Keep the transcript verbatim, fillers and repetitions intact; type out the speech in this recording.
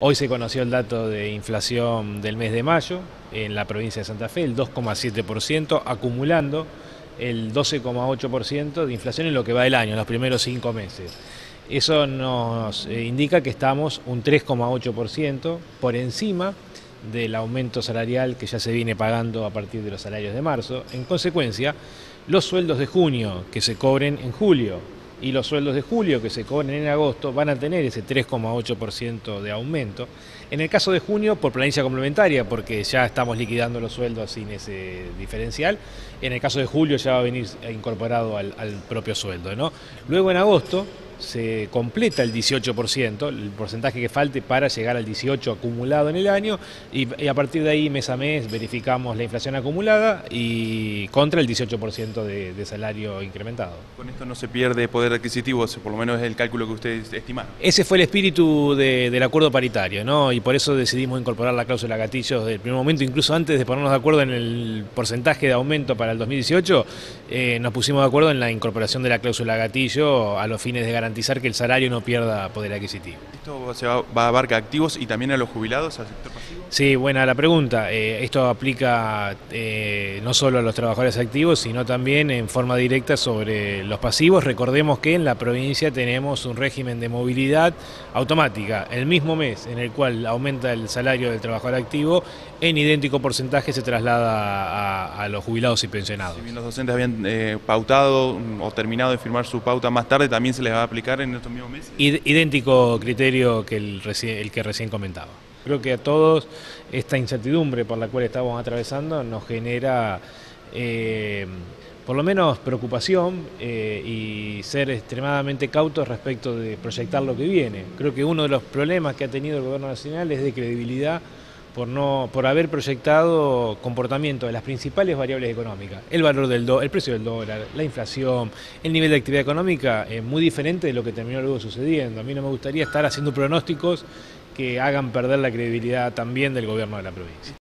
Hoy se conoció el dato de inflación del mes de mayo en la provincia de Santa Fe, el dos coma siete por ciento, acumulando el doce coma ocho por ciento de inflación en lo que va del año, en los primeros cinco meses. Eso nos indica que estamos un tres coma ocho por ciento por encima del aumento salarial que ya se viene pagando a partir de los salarios de marzo. En consecuencia, los sueldos de junio que se cobren en julio y los sueldos de julio que se cobren en agosto van a tener ese tres coma ocho por ciento de aumento. En el caso de junio, por planilla complementaria, porque ya estamos liquidando los sueldos sin ese diferencial. En el caso de julio ya va a venir incorporado al, al propio sueldo, ¿no? Luego en agosto se completa el dieciocho por ciento, el porcentaje que falte para llegar al dieciocho por ciento acumulado en el año, y, y a partir de ahí mes a mes verificamos la inflación acumulada y contra el dieciocho por ciento de, de salario incrementado. Con esto no se pierde poder adquisitivo, por lo menos es el cálculo que ustedes estimaron. Ese fue el espíritu de, del acuerdo paritario, ¿no? Y por eso decidimos incorporar la cláusula gatillo desde el primer momento, incluso antes de ponernos de acuerdo en el porcentaje de aumento para el dos mil dieciocho, eh, nos pusimos de acuerdo en la incorporación de la cláusula gatillo a los fines de garantizar garantizar que el salario no pierda poder adquisitivo. ¿Esto se va, va a abarcar activos y también a los jubilados, al sector pasivo? Sí, buena la pregunta. Eh, esto aplica eh, no solo a los trabajadores activos, sino también en forma directa sobre los pasivos. Recordemos que en la provincia tenemos un régimen de movilidad automática. El mismo mes en el cual aumenta el salario del trabajador activo, en idéntico porcentaje se traslada a, a los jubilados y pensionados. Si bien los docentes habían eh, pautado o terminado de firmar su pauta más tarde, ¿también se les va a aplicar en estos mismos meses? Idéntico criterio que el, el que recién comentaba. Creo que a todos esta incertidumbre por la cual estamos atravesando nos genera eh, por lo menos preocupación eh, y ser extremadamente cautos respecto de proyectar lo que viene. Creo que uno de los problemas que ha tenido el gobierno nacional es de credibilidad por no por haber proyectado comportamiento de las principales variables económicas, el valor del do, el precio del dólar, la inflación, el nivel de actividad económica, es muy diferente de lo que terminó luego sucediendo. A mí no me gustaría estar haciendo pronósticos que hagan perder la credibilidad también del gobierno de la provincia.